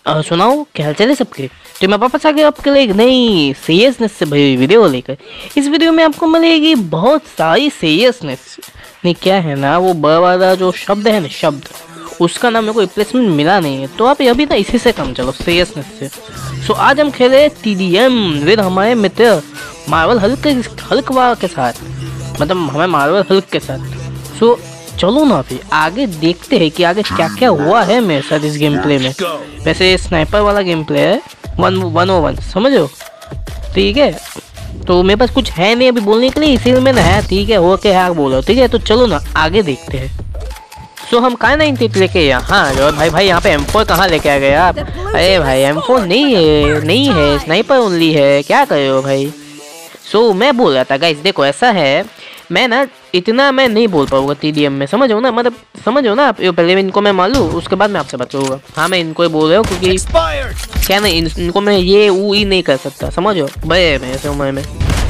सुनाओ क्या हाल चाल है सबके। तो मैं वापस आ गया आपके लिए एक नई सीरियसनेस से भरी वीडियो लेकर। इस वीडियो में आपको मिलेगी बहुत सारी सीरियसनेस। नहीं क्या है ना, वो ब वाला जो शब्द है ना, शब्द उसका ना मेरे को रिप्लेसमेंट मिला नहीं है, तो आप अभी ना इसी से काम चलो, सीरियसनेस से। सो आज हम खेले TDM विद हमारे मित्र मार्वल हल्क के साथ, मतलब हमें मार्वल हल्क के साथ। सो चलो ना फिर आगे देखते हैं कि आगे क्या क्या हुआ है मेरे साथ इस गेम प्ले में। वैसे स्नाइपर वाला गेम प्ले है 1v1, समझो, ठीक है। तो मेरे पास कुछ है नहीं अभी बोलने के लिए, इसीलिए मैंने है, ठीक है, हो के है बोलो, ठीक है। तो चलो ना आगे देखते हैं। सो हम कहाँ 98 लेके यहाँ जो भाई यहाँ पे M4 कहाँ लेके आ गए आप? अरे भाई M4 नहीं है, स्नाइपर ओनली है, क्या कर रहे हो भाई? सो मैं बोल रहा था गाइस, देखो ऐसा है, मैं ना इतना मैं नहीं बोल पाऊंगा TDM में, समझो ना, मतलब समझो ना आप। पहले इनको मैं मार लूँ, उसके बाद मैं आपसे बात करूँगा। हाँ मैं इनको ही बोल रहा हूँ क्योंकि क्या ना इनको मैं ये वो ही नहीं कर सकता, समझो, बड़े में ऐसे उम्र में।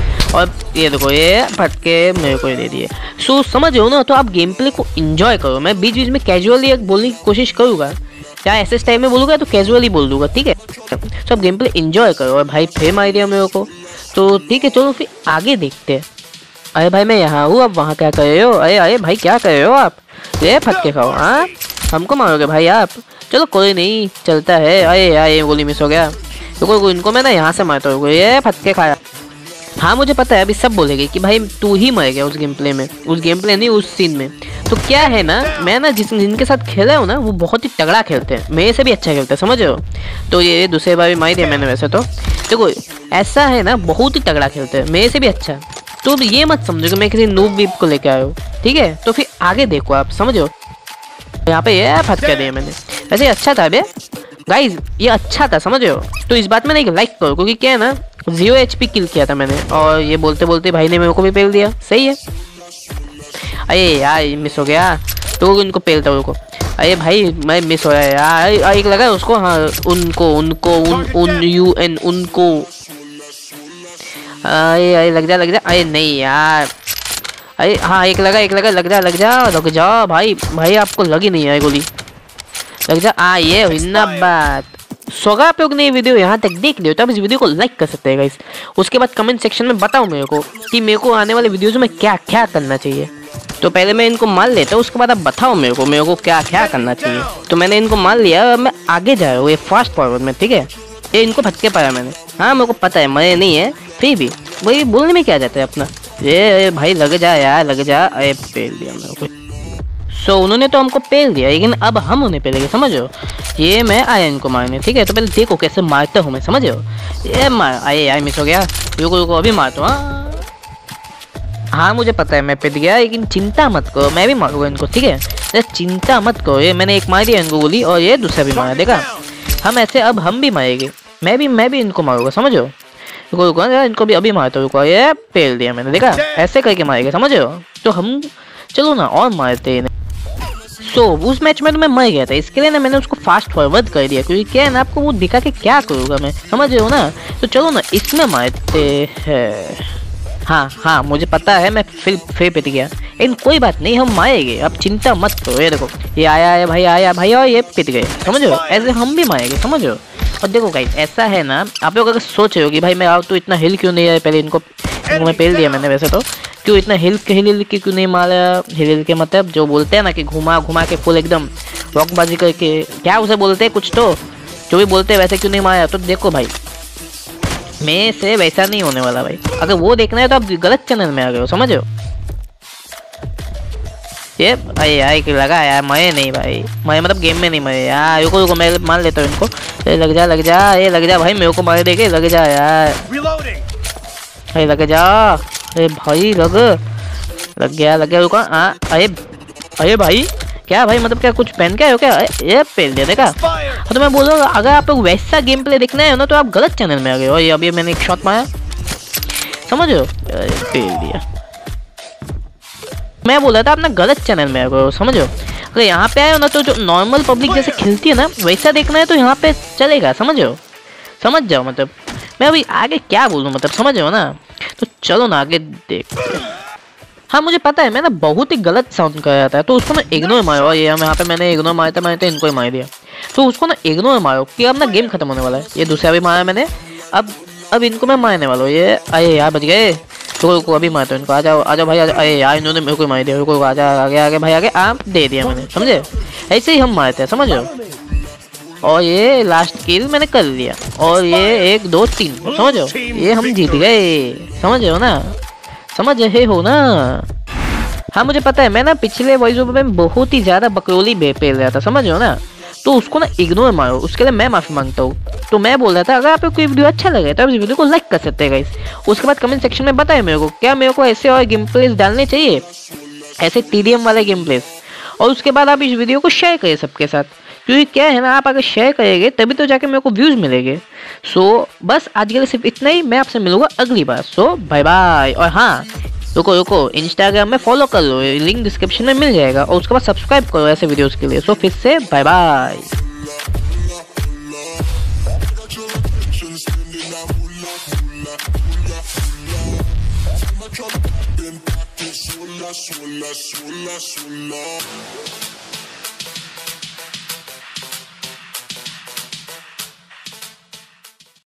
और ये देखो ये फटके मेरे को दे दिए। सो समझो ना, तो आप गेम प्ले को एंजॉय करो। मैं बीच बीच में कैजुअली बोलने की कोशिश करूँगा, क्या ऐसे टाइम में बोलूँगा तो कैजुअली बोल दूँगा, ठीक है। तो आप गेम प्ले एंजॉय करो। और भाई फिर मार दिया मेरे को, तो ठीक है चलो फिर आगे देखते हैं। अरे भाई मैं यहाँ हूँ, अब वहाँ क्या कर रहे हो? अरे भाई क्या कर रहे हो आप? ये फटके खाओ, हाँ हमको मारोगे भाई आप? चलो कोई नहीं, चलता है। अरे यार ये गोली मिस हो गया, तो इनको मैं ना यहाँ से मारता हूँ। ये फटके खाया। हाँ मुझे पता है, अभी सब बोलेंगे कि भाई तू ही मर गया उस गेम प्ले में, उस गेम प्ले नहीं उस सीन में। तो क्या है ना, मैं ना जिनके साथ खेला हूँ ना, वो बहुत ही तगड़ा खेलते हैं, मेरे से भी अच्छा खेलते हैं, समझ रहे हो। तो ये दूसरे बार भी मार दिया मैंने। वैसे तो देखो ऐसा है ना, बहुत ही तगड़ा खेलते हैं, मेरे से भी अच्छा। तो ये मत समझो कि मैं किसी नूब वीब को लेके आया हूँ, ठीक है। तो फिर आगे देखो आप, समझो। यहाँ पे ये फटका दिया मैंने, वैसे अच्छा था बे गाइज, ये अच्छा था, समझ रहे हो। तो इस बात में ना एक लाइक करो, क्योंकि क्या है ना 0 HP किल किया था मैंने, और ये बोलते बोलते भाई ने मेरे को भी पेल दिया, सही है। अरे यार मिस हो गया, तो इनको पेलता रुको। अरे भाई मैं मिस हो रहा है यार, एक लगा उसको, हाँ उनको उनको अरे लग जा। अरे नहीं यार, अरे हाँ एक लगा, लग जा भाई आपको लगी नहीं है गोली, लग जा। ये हुई ना बात। सोगा आप लोग ने वीडियो यहाँ तक देख लियो तो आप इस वीडियो को लाइक कर सकते हैं गाइस। उसके बाद कमेंट सेक्शन में बताओ मेरे को कि मेरे को आने वाले वीडियोज में क्या क्या करना चाहिए। तो पहले मैं इनको मार लेता हूँ, उसके बाद आप बताओ मेरे को क्या क्या करना चाहिए। तो मैंने इनको मार लिया, मैं आगे जा रहा हूँ ये फास्ट फॉरवर्ड में, ठीक है। ये इनको फटके पाया मैंने, हाँ मेरे को पता है मरे नहीं है, फिर भी वही बोलने में क्या जाता है अपना। ये भाई लग जा यार, लग जा। अरे पेल दिया मेरे को। सो उन्होंने तो हमको पेल दिया, लेकिन अब हम उन्हें पेलेंगे, समझो। ये मैं आया इनको मारने, ठीक है। तो पहले देखो कैसे मारता हूँ मैं, समझो। ये मार, आए यार मिस हो गया, रुको अभी मारता हूँ। हाँ मुझे पता है मैं पिट गया, लेकिन चिंता मत करो, मैं भी मारूंगा इनको, ठीक है। चिंता मत करो, ये मैंने एक मार दिया इनको गोली, और ये दूसरा भी मारा, देखा। हम ऐसे अब हम भी मारेंगे, मैं भी इनको मारूंगा, समझो। रुको इनको भी अभी मारता हूँ। ये पेल दिया मैंने, देखा, ऐसे करके मारेंगे, समझो। तो हम चलो ना और मारते हैं। सो उस मैच में तो मैं मर गया था, इसके लिए ना मैंने उसको फास्ट फॉरवर्ड कर दिया, क्योंकि क्या है ना आपको वो दिखा के क्या करूँगा मैं, समझ रहे हो ना। तो चलो ना इसमें मारते हैं। हाँ मुझे पता है मैं फिर पिट गया, लेकिन कोई बात नहीं, हम मारेंगे, अब चिंता मत करो। ये देखो ये आया भाई और ये पिट गए, समझो। ऐसे हम भी मारेंगे, समझो। और देखो गाइस ऐसा है ना, आप लोग अगर सोच रहे हो कि भाई मैं तो इतना हिल क्यों नहीं आया, पहले इनको मैं पेल दिया मैंने, वैसे तो क्यों इतना हिल के क्यों नहीं मारा। हिल के मतलब जो बोलते हैं ना कि घुमा के फुल एकदम रॉकबाजी करके, क्या उसे बोलते हैं कुछ, तो जो भी बोलते हैं वैसे क्यों नहीं मारा। तो देखो भाई मैं से वैसा नहीं होने वाला भाई, अगर वो देखना है तो आप गलत चैनल में आ गए हो, समझो। ये अरे यार लगा यार, मरे नहीं भाई, मरे मतलब गेम में नहीं मरे यार। रुको मैं मान लेता हूँ इनको। लग जा ये लग जा भाई, मेरे को मार देके, लग जा यार, अरे लग जा। अरे भाई लग गया रुको। अरे भाई क्या भाई, मतलब क्या कुछ पहन के आए हो क्या? ये पेल दिया, देखा। तो मैं बोल रहा हूँ अगर आप लोग वैसा गेम प्ले देखना है ना, तो आप गलत चैनल में आ गए हो। ये अभी मैंने एक शॉट मारा, समझ रहे हो, पेल दिया। मैं बोल रहा था आप ना गलत चैनल में आ गए हो, समझो। अगर यहाँ पे आए हो ना, तो जो नॉर्मल पब्लिक जैसे खेलती है ना, वैसा देखना है तो यहाँ पे चलेगा, समझ जाओ। मतलब मैं अभी आगे क्या बोलूँ, मतलब समझ रहे हो ना। तो चलो ना आगे देखते हैं। हाँ मुझे पता है मैं ना बहुत ही गलत साउंड कर रहा था, तो उसको मैं इग्नोर मारा। और ये यहाँ पे मैंने इग्नोर मारते इनको ही मार दिया। तो उसको ना इग्नोर मारो कि अब ना गेम खत्म होने वाला है। ये दूसरा भी मारा मैंने, अब इनको मैं मारने वाला हूँ। ये अरे यार बच गए, तो अभी मारता हूँ इनको। आ जाओ भाई, अरे यार इन्होंने मेरे को मार दिया। रुको आगे आगे भाई, आगे आप दे दिया मैंने, समझे? ऐसे ही हम मारते हैं, समझ रहे हो? और ये लास्ट किल मैंने कर लिया, और ये 1 2 3, समझ रहे हो? ये हम जीत गए, समझ रहे हो ना? समझ रहे हो ना? हाँ मुझे पता है, मैं ना पिछले वॉइस ओवर में बहुत ही ज्यादा बकरोली पेल रहा था, समझ रहे हो ना? तो उसको ना इग्नोर मारो, उसके लिए मैं माफी मांगता हूँ। तो मैं बोल रहा था अगर आपको कोई वीडियो अच्छा लगे तो आप इस वीडियो को लाइक कर सकते हैं गाइस। उसके बाद कमेंट सेक्शन में बताएं मेरे को क्या मेरे को ऐसे और गेम प्लेस डालने चाहिए, ऐसे TDM वाले गेम प्लेस। और उसके बाद आप इस वीडियो को शेयर करें सबके साथ, क्योंकि क्या है ना, आप अगर शेयर करेंगे तभी तो जाके मेरे को व्यूज मिलेंगे। सो बस आज के लिए सिर्फ इतना ही, मैं आपसे मिलूंगा अगली बार। सो बाय बाय। और हाँ रुको, इंस्टाग्राम में फॉलो कर लो, लिंक डिस्क्रिप्शन में मिल जाएगा। और उसके बाद सब्सक्राइब करो ऐसे वीडियोस के लिए। सो फिर से bye bye. Swalla, swalla, swalla, swalla.